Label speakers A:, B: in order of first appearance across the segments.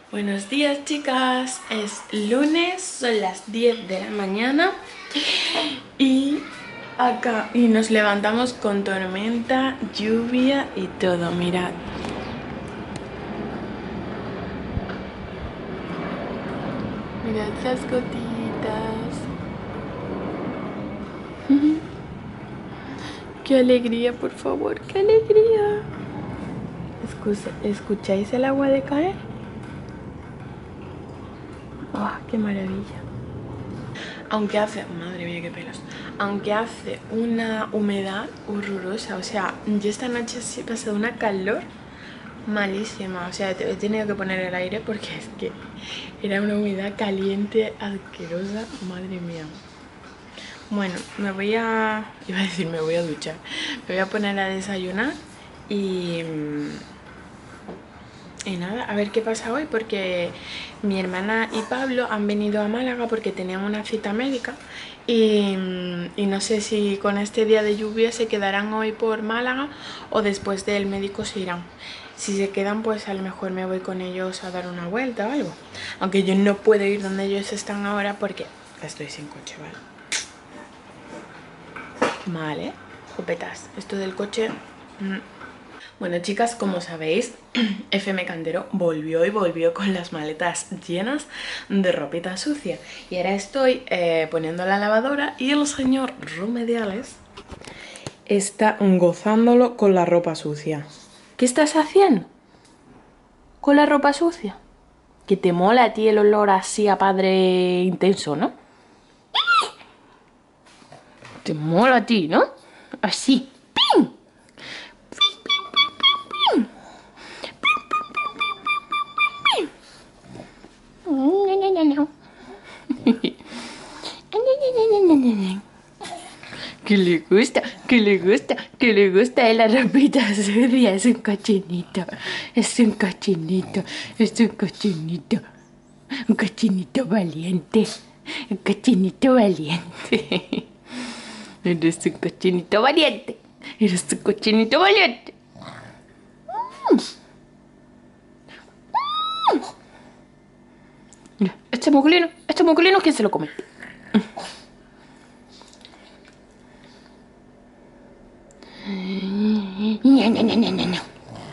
A: Buenos días, chicas, es lunes, son las 10 de la mañana y nos levantamos con tormenta, lluvia y todo, mirad. Mirad esas gotitas. ¡Qué alegría, por favor! ¡Qué alegría! ¿Escucháis el agua de caer? ¡Oh, qué maravilla! Aunque hace... Madre mía, qué pelos. Aunque hace una humedad horrorosa. O sea, yo esta noche sí he pasado una calor malísima. O sea, he tenido que poner el aire porque es que era una humedad caliente, asquerosa. Madre mía. Bueno, me voy a... Iba a decir, me voy a duchar. Me voy a poner a desayunar y nada, a ver qué pasa hoy, porque mi hermana y Pablo han venido a Málaga porque tenían una cita médica y no sé si con este día de lluvia se quedarán hoy por Málaga o después del médico se irán. Si se quedan, pues a lo mejor me voy con ellos a dar una vuelta o algo. Aunque yo no puedo ir donde ellos están ahora porque estoy sin coche, ¿vale? Vale, jopetas, esto del coche... Bueno, chicas, como sabéis, FM Cantero volvió y volvió con las maletas llenas de ropita sucia. Y ahora estoy poniendo la lavadora y el señor Rumediales está gozándolo con la ropa sucia. ¿Qué estás haciendo con la ropa sucia? Que te mola a ti el olor así a padre intenso, ¿no? Te mola a ti, ¿no? Así. ¡Pim! Que le gusta, que le gusta, que le gusta la ropita sucia. Es un cochinito, es un cochinito, es un cochinito. Un cochinito valiente, un cochinito valiente. Eres un cochinito valiente, eres un cochinito valiente. Mira, este mocolino, ¿quién se lo come? No.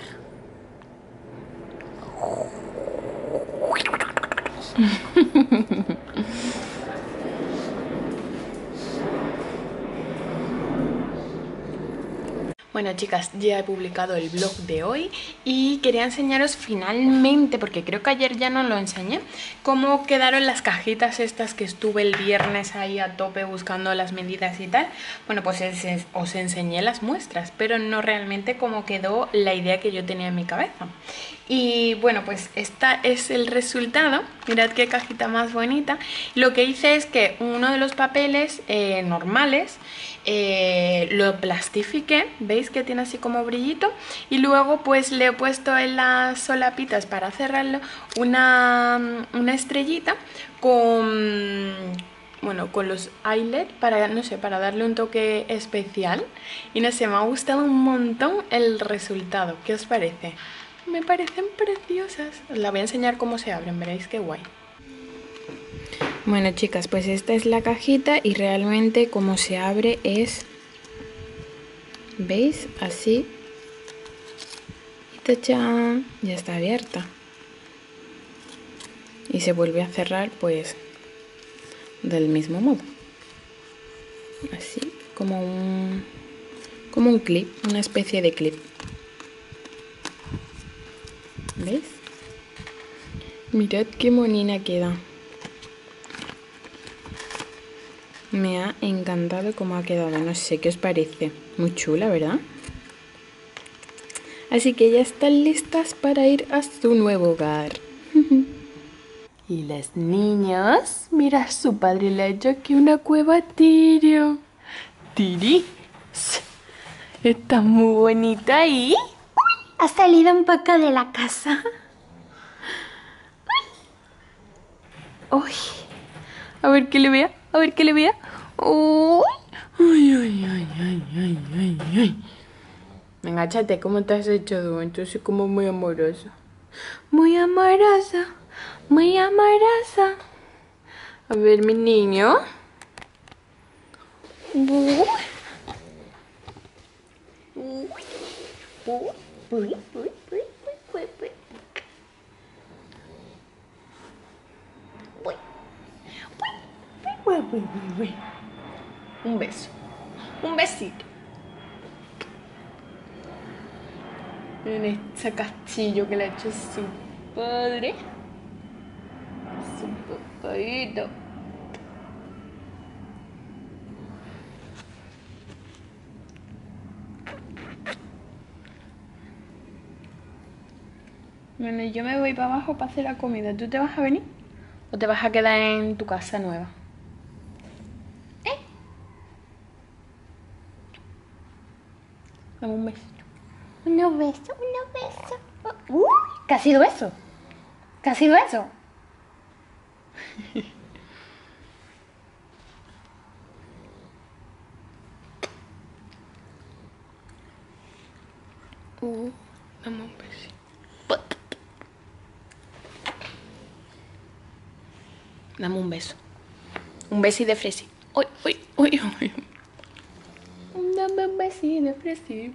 A: Bueno, chicas, ya he publicado el blog de hoy y quería enseñaros finalmente, porque creo que ayer ya no lo enseñé, cómo quedaron las cajitas estas que estuve el viernes ahí a tope buscando las medidas y tal. Bueno, pues os enseñé las muestras, pero no realmente cómo quedó la idea que yo tenía en mi cabeza. Y bueno, pues este es el resultado. Mirad qué cajita más bonita. Lo que hice es que uno de los papeles normales lo plastifiqué, veis que tiene así como brillito, y luego pues le he puesto en las solapitas para cerrarlo una estrellita con, bueno, con los eyelet para, no sé, para darle un toque especial. Y no sé, me ha gustado un montón el resultado. ¿Qué os parece? Me parecen preciosas. Os la voy a enseñar cómo se abren, veréis qué guay. Bueno, chicas, pues esta es la cajita y realmente como se abre es, ¿veis? Así. Y ¡tachán! Ya está abierta. Y se vuelve a cerrar pues del mismo modo. Así, como un clip, una especie de clip. ¿Veis? Mirad qué monina queda. Me ha encantado cómo ha quedado, no sé qué os parece. Muy chula, ¿verdad? Así que ya están listas para ir a su nuevo hogar. Y las niñas, mira, su padre le ha hecho aquí una cueva a Tirio. Tiri, está muy bonita ahí.
B: Ha salido un poco de la casa.
A: Uy, a ver que le vea, a ver que le vea. Uy, ay, ay, ay, ay, ay, ay, ay. Venga, chate, ¿cómo te has hecho tú? Entonces como muy amorosa. Muy amorosa. Muy amoroso. A ver, mi niño. Un beso. Un besito. Miren ese castillo que le ha hecho su padre. Su papadito. Bueno, yo me voy para abajo para hacer la comida. ¿Tú te vas a venir? ¿O te vas a quedar en tu casa nueva? Dame un beso.
B: Un beso, un beso.
A: ¿Qué ha sido eso? ¿Qué ha sido eso? Dame un beso. Dame un beso. Un besi de fresi. Uy, uy, uy, uy. Dame un besi de fresi.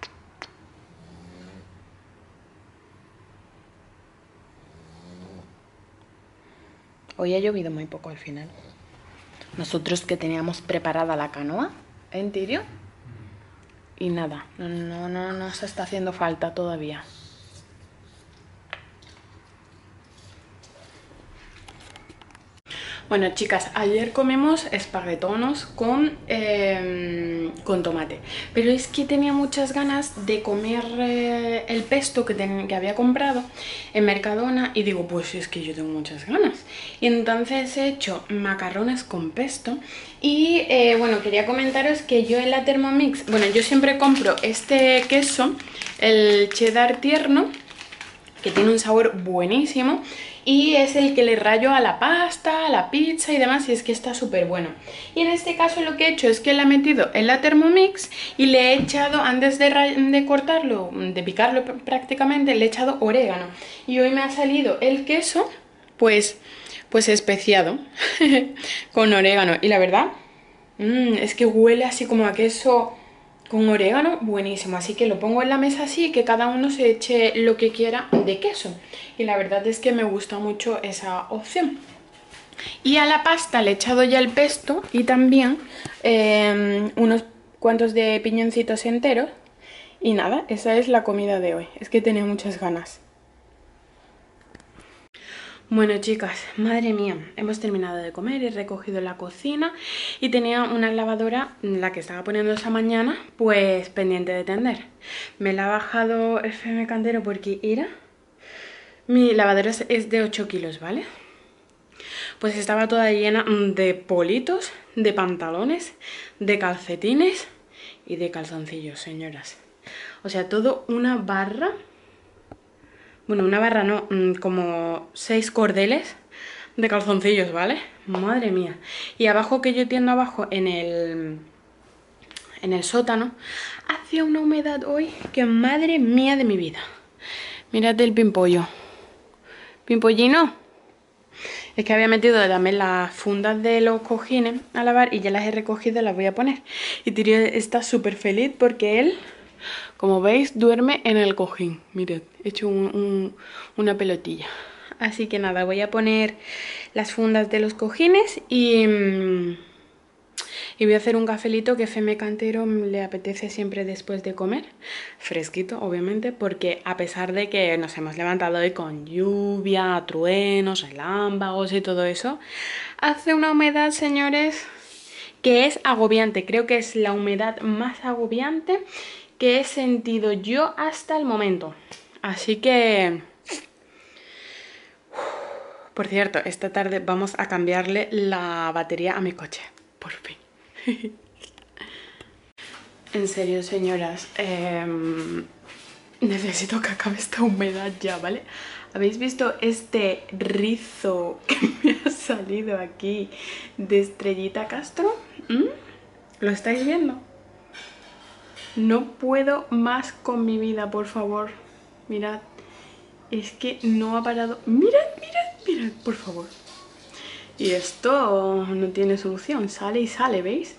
A: Hoy ha llovido muy poco al final. Nosotros que teníamos preparada la canoa en Tirio. Y nada, no nos está haciendo falta todavía. Bueno, chicas, ayer comimos espaguetonos con tomate. Pero es que tenía muchas ganas de comer el pesto que había comprado en Mercadona. Y digo, pues es que yo tengo muchas ganas. Y entonces he hecho macarrones con pesto. Y bueno, quería comentaros que yo en la Thermomix, bueno, yo siempre compro este queso, el cheddar tierno, que tiene un sabor buenísimo. Y es el que le rayo a la pasta, a la pizza y demás, y es que está súper bueno. Y en este caso lo que he hecho es que le he metido en la Thermomix y le he echado, antes de cortarlo, de picarlo prácticamente, le he echado orégano. Y hoy me ha salido el queso, pues especiado, con orégano. Y la verdad, es que huele así como a queso con orégano, buenísimo. Así que lo pongo en la mesa así, que cada uno se eche lo que quiera de queso. Y la verdad es que me gusta mucho esa opción. Y a la pasta le he echado ya el pesto y también unos cuantos de piñoncitos enteros. Y nada, esa es la comida de hoy. Es que tenía muchas ganas. Bueno, chicas, madre mía, hemos terminado de comer, he recogido la cocina y tenía una lavadora, la que estaba poniendo esa mañana, pues pendiente de tender. Me la ha bajado FM Cantero porque era... Mi lavadora es de 8 kilos, ¿vale? Pues estaba toda llena de politos, de pantalones, de calcetines y de calzoncillos, señoras. O sea, todo una barra... Bueno, una barra no, como 6 cordeles de calzoncillos, ¿vale? Madre mía. Y abajo, que yo tiendo abajo en el sótano, hacía una humedad hoy que madre mía de mi vida. Mirad el pimpollo. ¿Pimpollino? Es que había metido también las fundas de los cojines a lavar y ya las he recogido y las voy a poner. Y Tirio está súper feliz porque él... Como veis, duerme en el cojín. Mirad, he hecho una pelotilla. Así que nada, voy a poner las fundas de los cojines y voy a hacer un cafelito que FM Cantero le apetece siempre después de comer. Fresquito, obviamente, porque a pesar de que nos hemos levantado hoy con lluvia, truenos, relámpagos y todo eso, hace una humedad, señores, que es agobiante. Creo que es la humedad más agobiante que he sentido yo hasta el momento. Así que... Por cierto, esta tarde vamos a cambiarle la batería a mi coche. Por fin. En serio, señoras, necesito que acabe esta humedad ya, ¿vale? ¿Habéis visto este rizo que me ha salido aquí de Estrellita Castro? ¿Lo estáis viendo? No puedo más con mi vida, por favor. Mirad. Es que no ha parado. Mirad, mirad, mirad. Por favor. Y esto no tiene solución, sale y sale, ¿veis?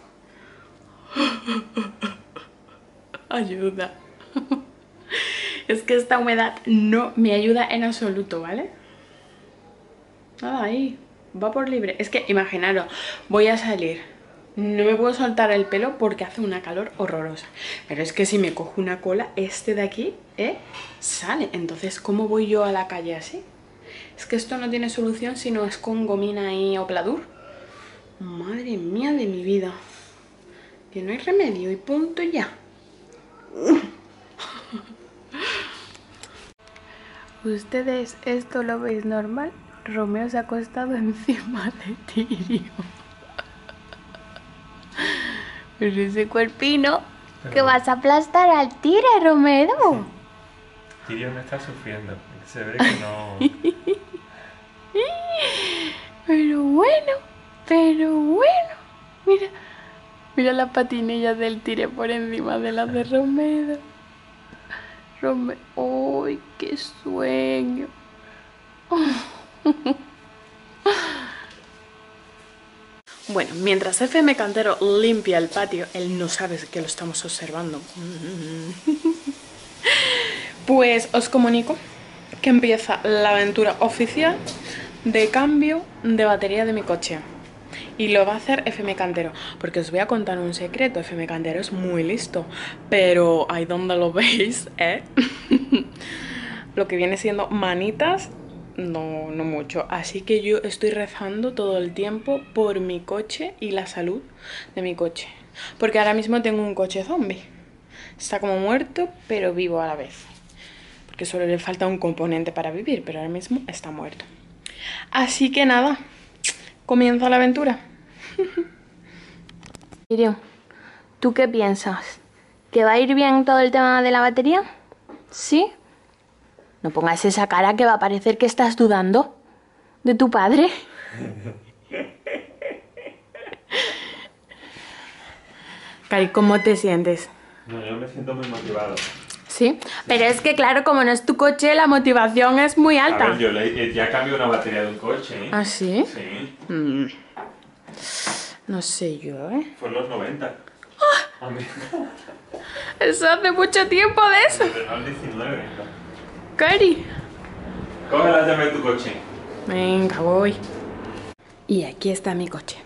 A: Ayuda. Es que esta humedad no me ayuda en absoluto, ¿vale? Nada, ahí, va por libre. Es que imaginaros, voy a salir, no me puedo soltar el pelo porque hace una calor horrorosa. Pero es que si me cojo una cola, este de aquí, sale. Entonces, ¿cómo voy yo a la calle así? Es que esto no tiene solución si no es con gomina y Opladur. Madre mía de mi vida. Que no hay remedio y punto ya. ¿Ustedes esto lo veis normal? Romeo se ha acostado encima de Tirio. Pero ese cuerpino
B: Que vas a aplastar al Tire, Romero.
C: Tirio no está sufriendo. Se ve que no.
A: Pero bueno. Mira, mira las patinillas del Tire por encima de las de Romeo. ¡Ay, qué sueño! Bueno, mientras FM Cantero limpia el patio, él no sabe que lo estamos observando. Pues os comunico que empieza la aventura oficial de cambio de batería de mi coche. Y lo va a hacer FM Cantero, porque os voy a contar un secreto. FM Cantero es muy listo, pero ahí donde lo veis, lo que viene siendo manitas, no mucho. Así que yo estoy rezando todo el tiempo por mi coche y la salud de mi coche. Porque ahora mismo tengo un coche zombie. Está como muerto, pero vivo a la vez. Porque solo le falta un componente para vivir, pero ahora mismo está muerto. Así que nada, comienza la aventura.
B: Tirio, ¿tú qué piensas? ¿Que va a ir bien todo el tema de la batería? ¿Sí? No pongas esa cara que va a parecer que estás dudando de tu padre.
A: Cari, ¿cómo te sientes?
C: No, yo me siento muy motivado.
A: Sí, pero es que claro, como no es tu coche, la motivación es muy alta.
C: A ver, yo ya cambié una batería de un coche, ¿eh?
A: ¿Ah, sí?
C: Sí.
A: No sé yo,
C: Fue en los 90. A mí.
A: Eso hace mucho tiempo de eso.
C: Pero no el 19.
A: Cari.
C: Coge la llave de tu coche.
A: Venga, voy. Y aquí está mi coche.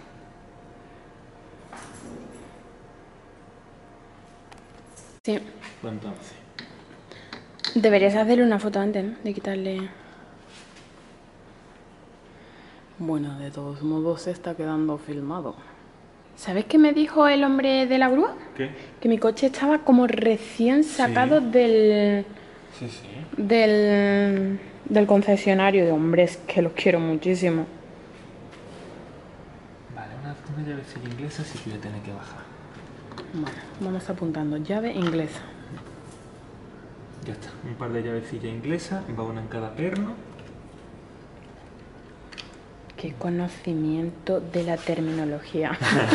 A: Sí.
C: Entonces.
A: Deberías hacerle una foto antes, ¿no? De quitarle... Bueno, de todos modos se está quedando filmado. ¿Sabes qué me dijo el hombre de la grúa?
C: ¿Qué?
A: Que mi coche estaba como recién sacado del...
C: Sí.
A: Del concesionario de hombres, que los quiero muchísimo.
C: Vale, una llavecilla inglesa sí que voy a tener que bajar.
A: Bueno, vamos apuntando. Llave inglesa.
C: Ya está. Un par de llavecillas inglesas, va una en cada perno.
A: Qué conocimiento de la terminología.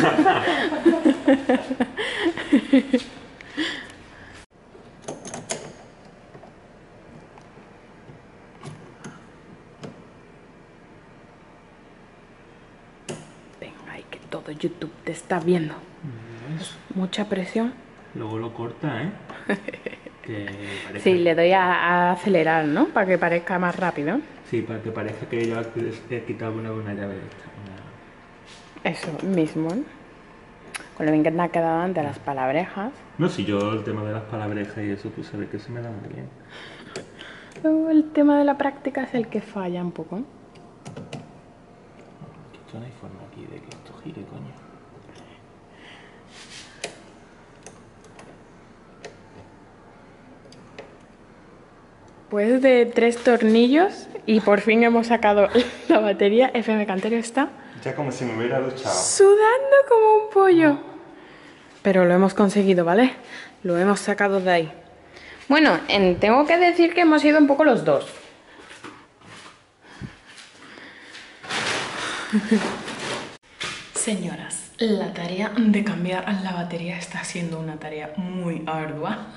A: Venga, ay, que todo YouTube te está viendo. Mucha presión.
C: Luego lo corta, ¿eh? Que parezca...
A: Sí, le doy a acelerar, ¿no? Para que parezca más rápido.
C: Sí, para que parezca que yo he quitado una llave de esta.
A: Eso mismo, ¿no? Con lo bien que te ha quedado ante las palabrejas.
C: No, si yo el tema de las palabrejas y eso, tú sabes que se me da muy bien.
A: Luego el tema de la práctica es el que falla un poco.
C: Esto no hay forma aquí de que esto gire, coño.
A: Pues de 3 tornillos y por fin hemos sacado la batería. FM Cantero está
C: Ya como si me hubiera duchado.
A: sudando como un pollo. Pero lo hemos conseguido, ¿vale? Lo hemos sacado de ahí. Bueno, tengo que decir que hemos ido un poco los dos. Señoras, la tarea de cambiar la batería está siendo una tarea muy ardua.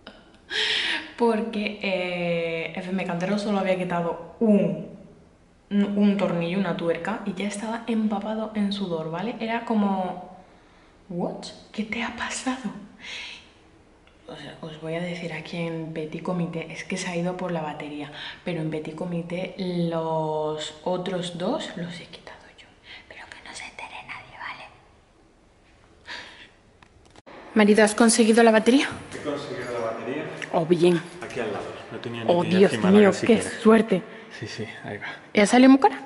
A: Porque FM Cantero solo había quitado un un tornillo, una tuerca, y ya estaba empapado en sudor, ¿vale? Era como... ¿What? ¿Qué te ha pasado? O sea, os voy a decir aquí en Petit Comité, es que se ha ido por la batería, pero en Petit Comité los otros dos los he quitado yo. Pero que no se entere nadie, ¿vale? Marido, ¿has conseguido la batería?
C: He conseguido la batería.
A: Oh, bien.
C: Aquí al lado. No tenía ni
A: Oh,
C: idea
A: Dios
C: encima
A: mío,
C: la
A: qué
C: siquiera.
A: suerte.
C: Sí, sí, ahí va.
A: ¿Ya salió muy cara?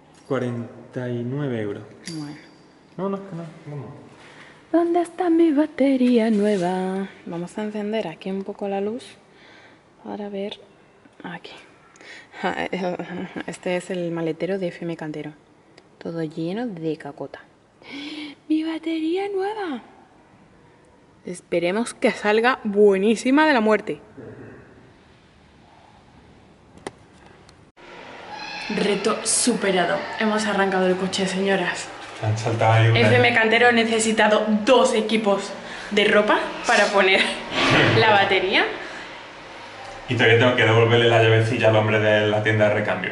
C: 49 euros.
A: Bueno.
C: No, no, no, vamos.
A: ¿Dónde está mi batería nueva? Vamos a encender aquí un poco la luz para ver. Aquí. Este es el maletero de FM Cantero. Todo lleno de cacota. ¡Mi batería nueva! Esperemos que salga buenísima de la muerte. Reto superado. Hemos arrancado el coche, señoras.
C: Han saltado ahí una...
A: FM Cantero ha necesitado 2 equipos de ropa para poner la batería.
C: Y todavía tengo que devolverle la llavecilla al hombre de la tienda de recambio.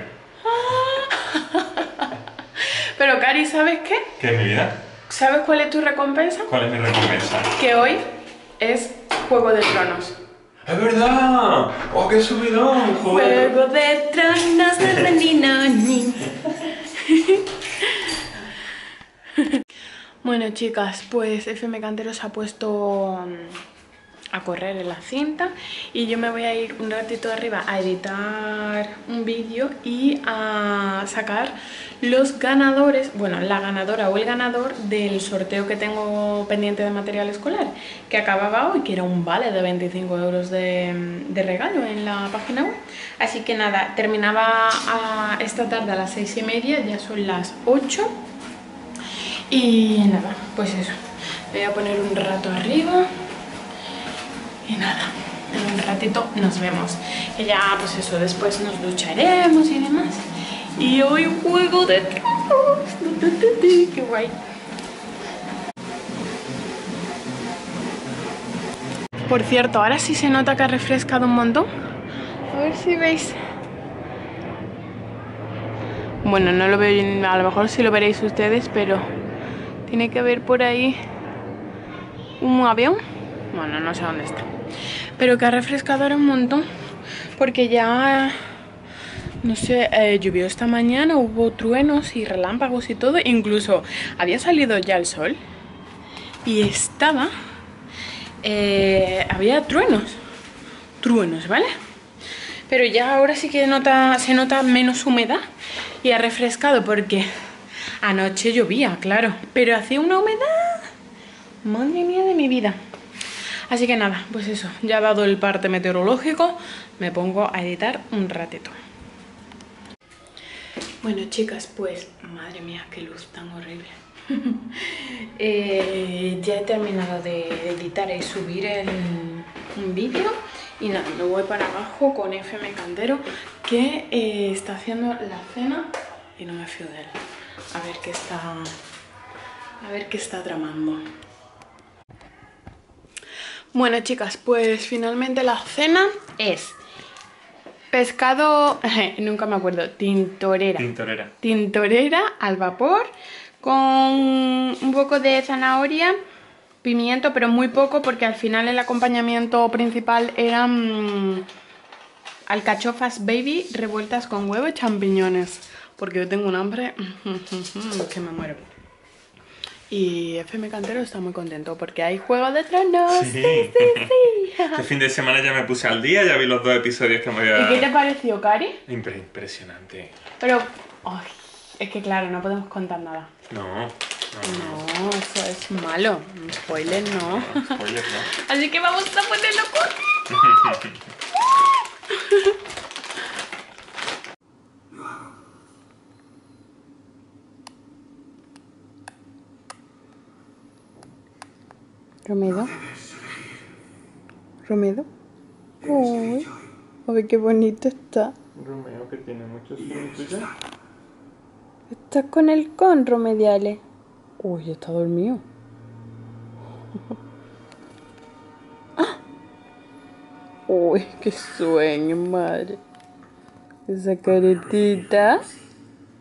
A: Pero Cari, ¿sabes qué?
C: ¿Qué es mi vida?
A: ¿Sabes cuál es tu recompensa?
C: ¿Cuál es mi recompensa?
A: Que hoy es Juego de Tronos.
C: ¡Es verdad! ¡Oh, qué subidón! ¡Joder!
A: Juego de Tronos, ni. Bueno, chicas, pues FM Cantero se ha puesto a correr en la cinta y yo me voy a ir un ratito arriba a editar un vídeo y a sacar los ganadores, bueno, la ganadora o el ganador del sorteo que tengo pendiente de material escolar, que acababa hoy, que era un vale de 25 euros de regalo en la página web. Así que nada, terminaba esta tarde a las 6:30, ya son las 8. Y nada, pues eso, me voy a poner un rato arriba y nada, en un ratito nos vemos. Y ya, pues eso, después nos ducharemos y demás. Y hoy Juego de Tronos, qué guay. Por cierto, ahora sí se nota que ha refrescado un montón. A ver si veis. Bueno, no lo veo, a lo mejor sí lo veréis ustedes, pero tiene que haber por ahí un avión. Bueno, no sé dónde está. Pero que ha refrescado ahora un montón. Porque ya, no sé, llovió esta mañana, hubo truenos y relámpagos y todo. Incluso había salido ya el sol. Y estaba... había truenos. Truenos, ¿vale? Pero ya ahora sí que se nota menos humedad. Y ha refrescado porque... anoche llovía, claro, pero hacía una humedad, madre mía de mi vida. Así que nada, pues eso, ya dado el parte meteorológico, me pongo a editar un ratito. Bueno, chicas, pues madre mía, qué luz tan horrible. Ya he terminado de editar y subir un vídeo. Y nada, me voy para abajo con FM Cantero, que está haciendo la cena y no me fío de él. A ver qué está tramando. Bueno, chicas, pues finalmente la cena es pescado, nunca me acuerdo, tintorera. Tintorera al vapor con un poco de zanahoria, pimiento, pero muy poco porque al final el acompañamiento principal eran alcachofas baby revueltas con huevo y champiñones. Porque yo tengo un hambre que me muero. Y FM Cantero está muy contento porque hay Juego de Tronos.
C: Sí.
A: Sí.
C: Este fin de semana ya me puse al día, ya vi los 2 episodios que me había...
A: ¿Y qué te pareció, Cari?
C: Impresionante.
A: Pero, ay, es que claro, no podemos contar nada.
C: No.
A: No, eso es malo. Spoiler no.
C: Spoiler no.
A: Así que vamos a ponerlo por... Romedo. Romedo. Uy, a ver qué bonito está.
C: Romeo, que tiene mucho sueño ya.
A: ¿Estás con el Romediale? Uy, está dormido. ¡Ah! Uy, qué sueño, madre. Esa caretita.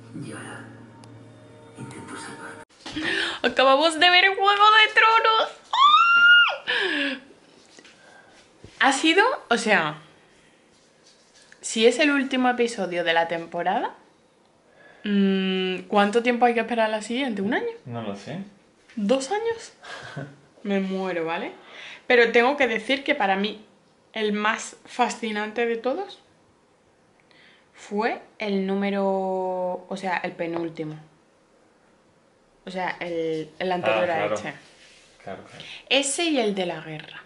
D: Y ahora intento salvar.
A: Acabamos de ver Juego de Tronos. ¡Ah! Ha sido, o sea, si es el último episodio de la temporada, ¿cuánto tiempo hay que esperar a la siguiente? ¿Un año?
C: No lo sé.
A: ¿2 años? Me muero, ¿vale? Pero tengo que decir que para mí el más fascinante de todos fue el número, o sea, el penúltimo. O sea, el anterior a
C: claro.
A: este.
C: Claro.
A: Ese y el de la guerra.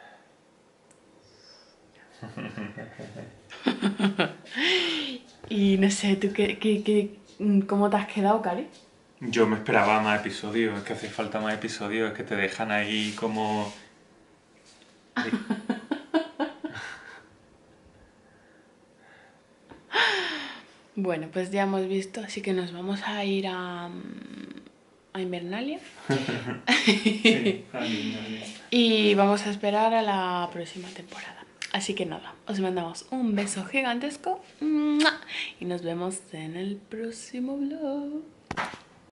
A: Y no sé, ¿tú cómo te has quedado, Cari?
C: Yo me esperaba más episodios, es que hace falta más episodios, es que te dejan ahí como...
A: Bueno, pues ya hemos visto, así que nos vamos a ir a Invernalia.
C: Sí,
A: Y vamos a esperar a la próxima temporada. Así que nada, os mandamos un beso gigantesco. ¡Mua! Y nos vemos en el próximo vlog.